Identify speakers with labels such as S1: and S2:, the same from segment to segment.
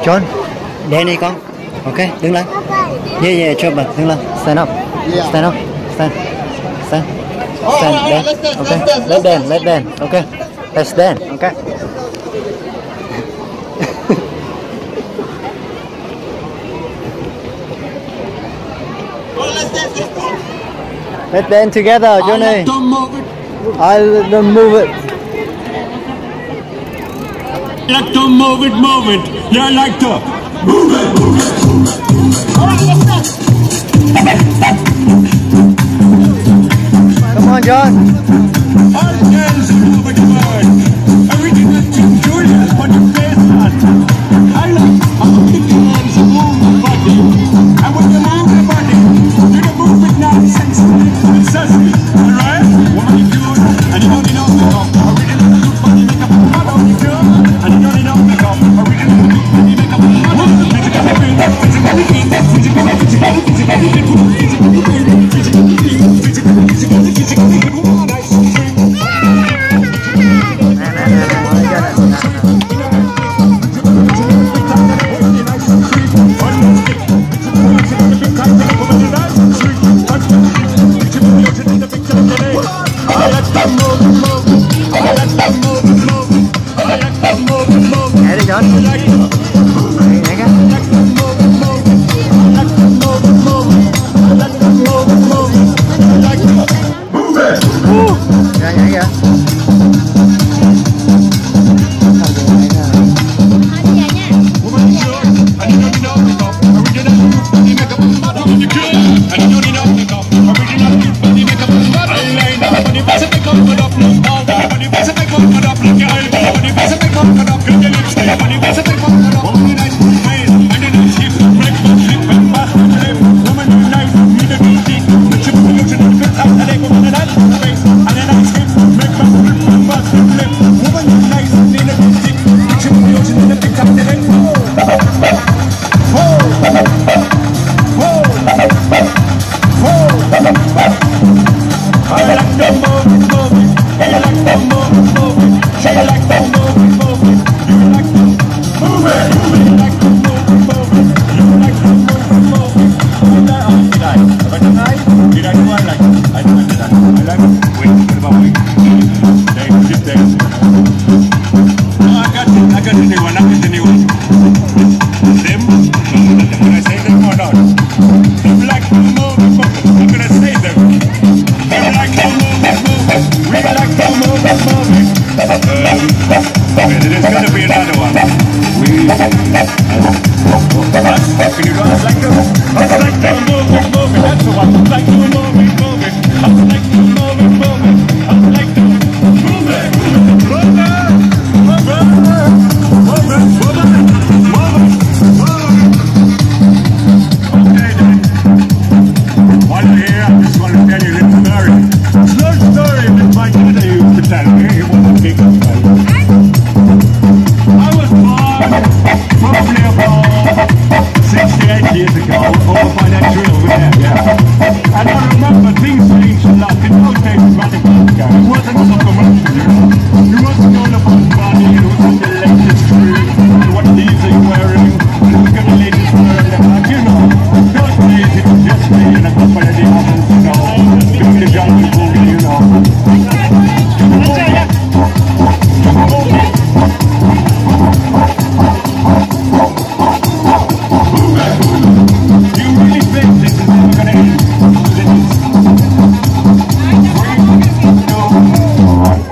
S1: John, Danny con. Ok, đứng lên. Yeah, chụp mình, đứng lên. Stand up. Stand up. Stand. Stand. Stand. Dance. Okay. Let's dance. Let's dance. Okay. Let's dance. Okay. Let's dance together, Johnny. I let them move it.
S2: Like to move it. Yeah, I like to move it. Alright, let's go.
S1: Come on, John.
S2: All the girls move it forward. Everything that you do is put your face on. I like how the girls move the body. And when you move the body, you don't move it nice and sweet. It's sassy, alright? Woman, you do it, and you don't need no makeup. Original look body makeup, how do you do it? And you don't need no makeup. Original look body makeup, how do you do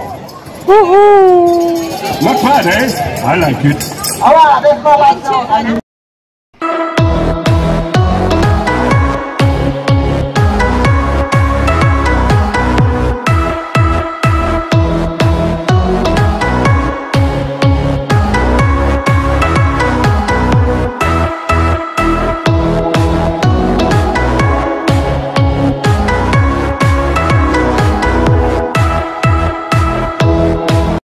S2: I like it.
S3: Ahora, después